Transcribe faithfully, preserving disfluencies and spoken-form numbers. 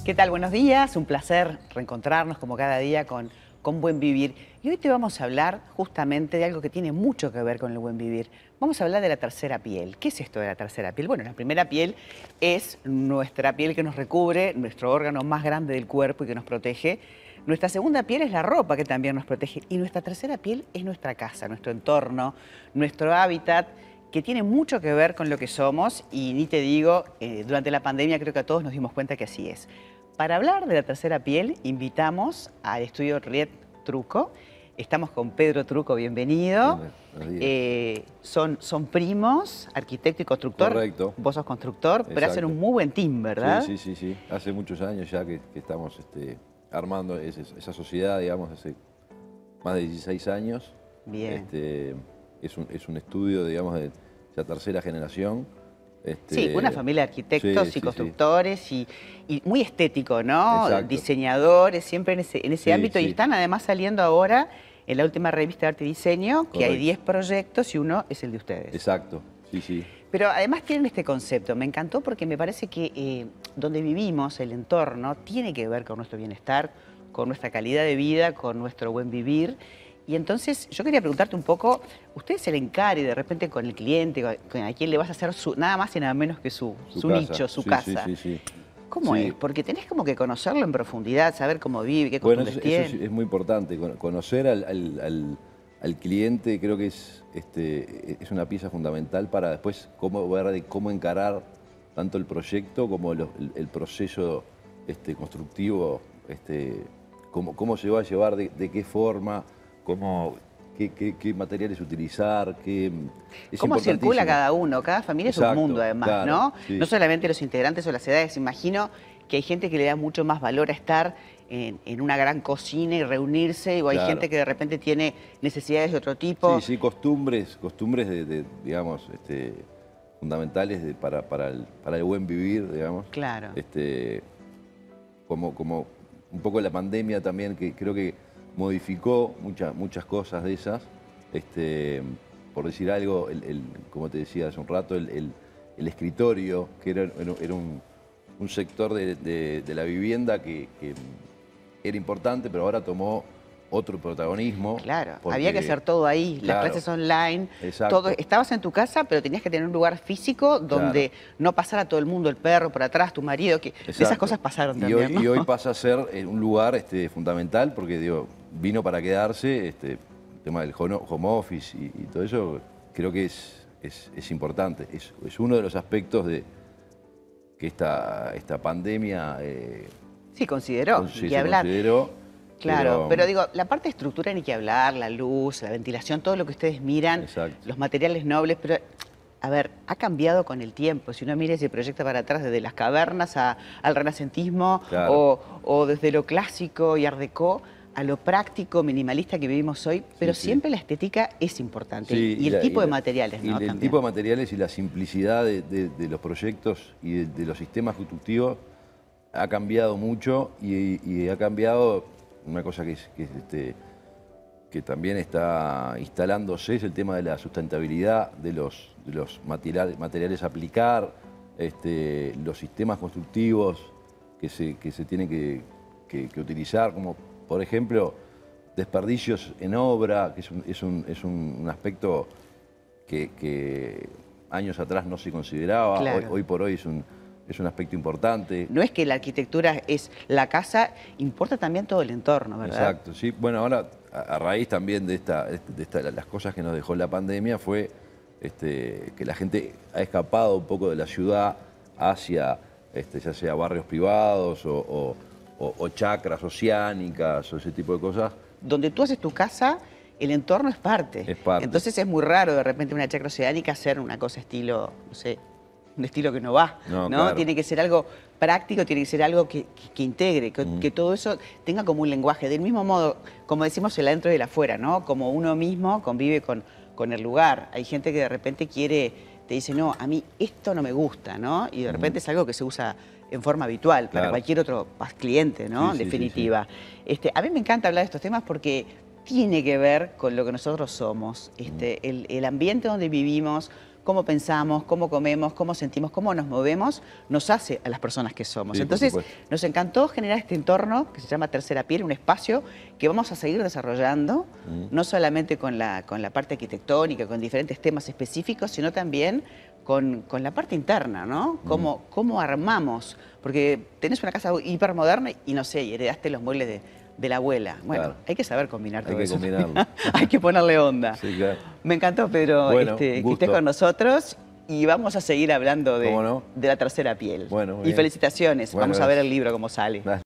¿Qué tal? Buenos días, un placer reencontrarnos como cada día con, con Buen Vivir. Y hoy te vamos a hablar justamente de algo que tiene mucho que ver con el buen vivir. Vamos a hablar de la tercera piel. ¿Qué es esto de la tercera piel? Bueno, la primera piel es nuestra piel que nos recubre, nuestro órgano más grande del cuerpo y que nos protege. Nuestra segunda piel es la ropa que también nos protege. Y nuestra tercera piel es nuestra casa, nuestro entorno, nuestro hábitat, que tiene mucho que ver con lo que somos. Y ni te digo, eh, durante la pandemia creo que a todos nos dimos cuenta que así es. Para hablar de la tercera piel, invitamos al estudio Riet Truco. Estamos con Pedro Truco, bienvenido. Eh, son, son primos, arquitecto y constructor. Correcto. Vos sos constructor, Exacto. pero hacen un muy buen team, ¿verdad? Sí, sí, sí, sí. Hace muchos años ya que, que estamos este, armando ese, esa sociedad, digamos, hace más de dieciséis años. Bien. Este, es, un, es un estudio, digamos, de la tercera generación. Este, sí, una familia de arquitectos sí, y sí, constructores sí. Y, y muy estético, ¿no? Exacto. Diseñadores, siempre en ese, en ese Sí, ámbito. sí. Y están además saliendo ahora en la última revista de Arte y Diseño, que Correcto. hay diez proyectos y uno es el de ustedes. Exacto, sí, sí. Pero además tienen este concepto, me encantó porque me parece que eh, donde vivimos, el entorno, tiene que ver con nuestro bienestar, con nuestra calidad de vida, con nuestro buen vivir. Y entonces yo quería preguntarte un poco, usted se le encare de repente con el cliente, con a quién le vas a hacer su, nada más y nada menos que su, Su, su casa. nicho, su sí, casa. Sí, sí, sí. ¿Cómo Sí. es? Porque tenés como que conocerlo en profundidad, saber cómo vive, qué Bueno, costumbres eso, tiene. eso es, es muy importante, con- conocer al, al- al- al cliente creo que es, este, es una pieza fundamental para después cómo ver de cómo encarar tanto el proyecto como lo- el, el proceso este, constructivo, este, cómo, cómo se va a llevar, de, de qué forma, cómo, qué, qué- qué materiales utilizar, qué, es ¿Cómo circula importantísimo. cada uno? Cada familia es un Exacto, mundo además, claro, ¿no? sí. No solamente los integrantes o las edades, imagino que hay gente que le da mucho más valor a estar en, en una gran cocina y reunirse, o hay Claro. gente que de repente tiene necesidades de otro tipo. Sí, sí, costumbres, costumbres de, de, digamos, este, fundamentales de- para, para, el, para el buen vivir, digamos. Claro. Este, como, como un poco la pandemia también, que creo que modificó muchas, muchas cosas de esas. Este, por decir algo, el, el- como te decía hace un rato, el, el- el escritorio, que era, era- era un, un sector de, de- de la vivienda que, que era importante, pero ahora tomó otro protagonismo. Claro, porque- había que hacer todo ahí, Claro. las clases online, Exacto. todo. Estabas en tu casa, pero tenías que tener un lugar físico donde no pasara todo el mundo, el perro por atrás, tu marido, que esas Exacto. cosas pasaron y también, hoy, ¿no? y hoy pasa a ser eh, un lugar este, fundamental porque digo, vino para quedarse, este, el tema del home home office y, y todo eso, creo que es, es, es importante. Es, es uno de los aspectos de que esta, esta pandemia eh, Sí, consideró, con- sí, ni se que hablar. consideró. Claro, pero, digo, la parte de estructura ni que hablar, la luz, la ventilación, todo lo que ustedes miran, Exacto. los materiales nobles, pero, a ver, ha cambiado con el tiempo. Si uno mira y se proyecta para atrás desde las cavernas a- al renacentismo, Claro. o, o desde lo clásico y art déco a lo práctico, minimalista que vivimos hoy, pero Sí, sí. siempre la estética es importante. Sí, y el la- tipo de la- materiales, y ¿no? el También. tipo de materiales y la simplicidad de, de- de los proyectos y de, de los sistemas constructivos ha cambiado mucho y, y ha cambiado una cosa que, es, que, es, este, que también está instalándose, es el tema de la sustentabilidad de los, de los materiales, materiales a aplicar, este, los sistemas constructivos que se, que se tienen que, que- que utilizar, como por ejemplo desperdicios en obra, que es un, es un- es un- un aspecto que, que años atrás no se consideraba, Claro. hoy, hoy por hoy es un, es un aspecto importante. No es que la arquitectura es la casa, importa también todo el entorno, ¿verdad? Exacto, sí. Bueno, ahora a, a raíz también de, esta, de esta- las cosas que nos dejó la pandemia fue este, que la gente ha escapado un poco de la ciudad hacia este, ya sea barrios privados o, o- o- o chacras oceánicas o ese tipo de cosas. Donde tú haces tu casa, el entorno es parte. Es parte. Entonces es muy raro de repente una chacra oceánica hacer una cosa estilo, no sé, un estilo que no va, ¿no? No, claro. Tiene que ser algo práctico, tiene que ser algo que, que- que integre, que, que todo eso tenga como un lenguaje. Del mismo modo, como decimos, el adentro y el afuera, ¿no? Como uno mismo convive con, con el lugar. Hay gente que de repente quiere, te dice, no, a mí esto no me gusta, ¿no? Y de repente es algo que se usa en forma habitual para Claro. cualquier otro cliente, ¿no? Sí, En sí, sí, definitiva. Este, a mí me encanta hablar de estos temas porque tiene que ver con lo que nosotros somos, este, el, el ambiente donde vivimos, cómo pensamos, cómo comemos, cómo sentimos, cómo nos movemos, nos hace a las personas que somos. Sí, Entonces, por supuesto. nos encantó generar este entorno que se llama Tercera Piel, un espacio que vamos a seguir desarrollando, Mm. no solamente con la, con la parte arquitectónica, con diferentes temas específicos, sino también con, con la parte interna, ¿no? Cómo, cómo armamos, porque tenés una casa hipermoderna y no sé, y heredaste los muebles de, de la abuela. Bueno, Claro. hay que saber combinar Hay todo que eso. combinarlo. Hay que ponerle onda. Sí, claro. Me encantó, Pedro, Bueno, este, un que gusto. estés con nosotros y vamos a seguir hablando de, ¿Cómo no? de la tercera piel. Bueno, muy y bien. felicitaciones. Bueno, vamos a ver gracias. el libro cómo sale. Dale.